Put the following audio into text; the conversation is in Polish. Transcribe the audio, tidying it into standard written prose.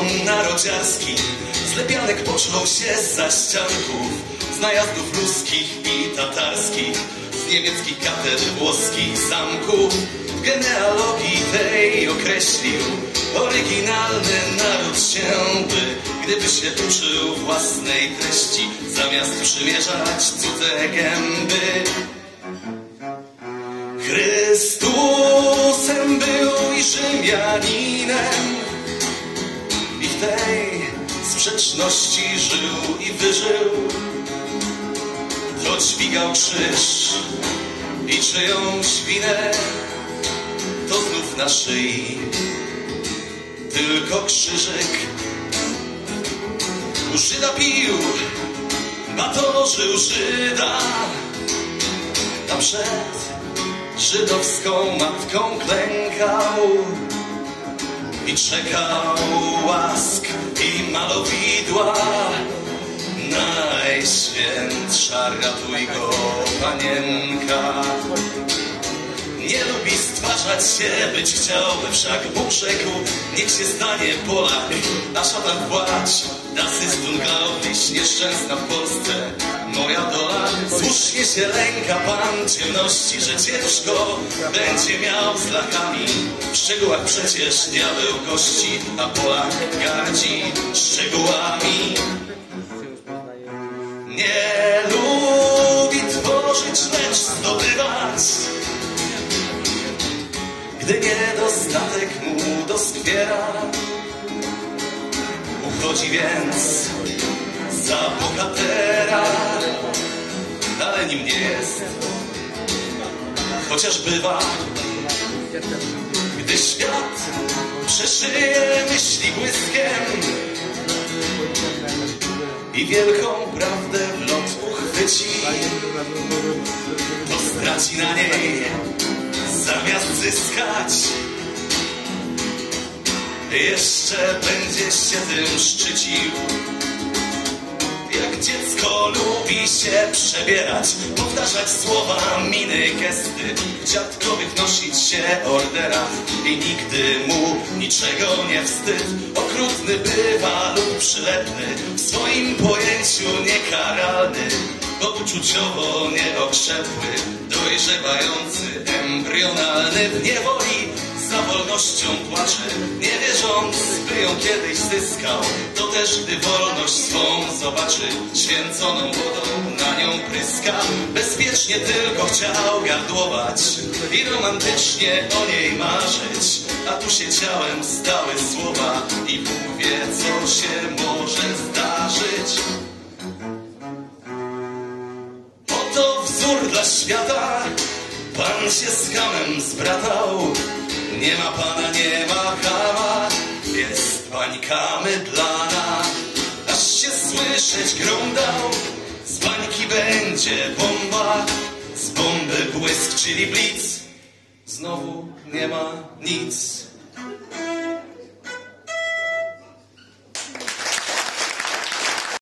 narodziarski. Z lepianek począł się z zaścianków, z najazdów ruskich i tatarskich, z niemieckich katedr, włoskich zamków. W genealogii tej określił oryginalny naród się by, gdyby się uczył własnej treści, zamiast przymierzać cudze gęby. Chrystusem był i Rzymianinem, i w tej sprzeczności żył i wyżył. To dźwigał krzyż i czyjąś winę, to znów na szyi tylko krzyżyk. U Żyda pił, batorzył Żyda, a przed żydowską matką klękał i czekał łask i malowidła. Najświętsza, ratuj go, Panienka. Nie lubi stwarzać się, być chciałby, wszak Bóg rzekł, niech się stanie Polak, a szatan płacz. Das ist unglaublich, nieszczęsna w Polsce moja dola. Słusznie się lęka Pan ciemności, że ciężko będzie miał z lachami. W szczegółach przecież diabeł kości, a Polak gardzi szczegółami. Nie lubi tworzyć, lecz zdobywać, gdy niedostatek mu doskwiera. Uchodzi więc za bohatera, ale nim nie jest, chociaż bywa, gdy świat przeszyje myśli błyskiem i wielką prawdę w lot uchwyci, to straci na niej zamiast zyskać. Jeszcze będzie się tym szczycił. Jak dziecko lubi się przebierać, powtarzać słowa, miny, gesty, w dziadkowych nosić się orderach i nigdy mu niczego nie wstyd. Okrutny bywa lub przylepny, w swoim pojęciu niekaralny, bo uczuciowo nieokrzepły, dojrzewający, embrionalny w niewoli. Za wolnością płacze, nie wierząc, by ją kiedyś zyskał. To też gdy wolność swą zobaczy, święconą wodą na nią pryska. Bezpiecznie tylko chciał gardłować i romantycznie o niej marzyć, a tu się ciałem stały słowa i Bóg wie, co się może zdarzyć. Oto wzór dla świata, Pan się z Hamem zbratał. Nie ma Pana, nie ma Hama, jest bańka mydlana, aż się słyszeć grom dał. Z bańki będzie bomba, z bomby błysk, czyli blic. Znowu nie ma nic.